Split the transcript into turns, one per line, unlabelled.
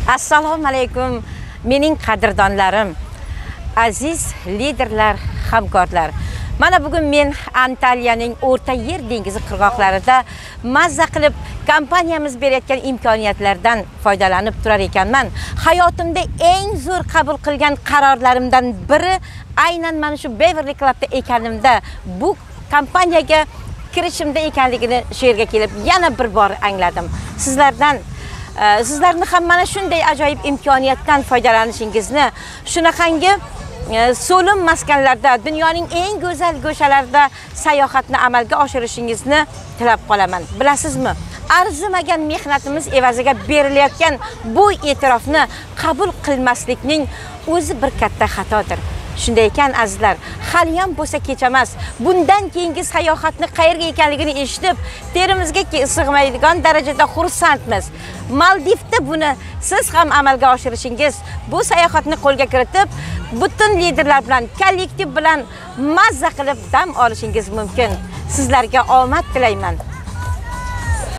Assalomu alaykum mening qadrdonlarim, aziz liderlar, hamkorlar. Mana bugun men Antaliyaning O'rta Yer dengizi qirg'oqlarida mazza qilib kompaniyamiz berayotgan imkoniyatlardan foydalanib turar ekanman. Hayotimda eng zo'r qabul qilgan qarorlarimdan biri aynan mana shu Beverly Clubda ekanimda, bu kompaniyaga kirishimda ekanligini shu yerga kelib yana bir bor angladim. Sizlarni ham mana shunday ajoyib imkoniyatdan foydalanishingizni, shunaqangi so'lim maskanlarda, dunyoning eng go'zal go'shalarida sayohatni amalga oshirishingizni tilab qolaman. Bilasizmi? Arzimagan mehnatimiz evaziga berilayotgan bu e'tirofni qabul qilmaslikning o'zi bir katta xatodir. Shunday ekan azizlar, hali ham bo'lsa kech emas. Bundan keyingi sayohatni qayerga ekanligini eshitib, terimizga sig'maydigan darajada xursandmiz. Maldivda buni siz ham amalga oshirishingiz, bu sayohatni qo'lga kiritib, butun liderlar bilan, kollektiv bilan mazza qilib dam olishingiz mumkin. Sizlarga omad tilayman.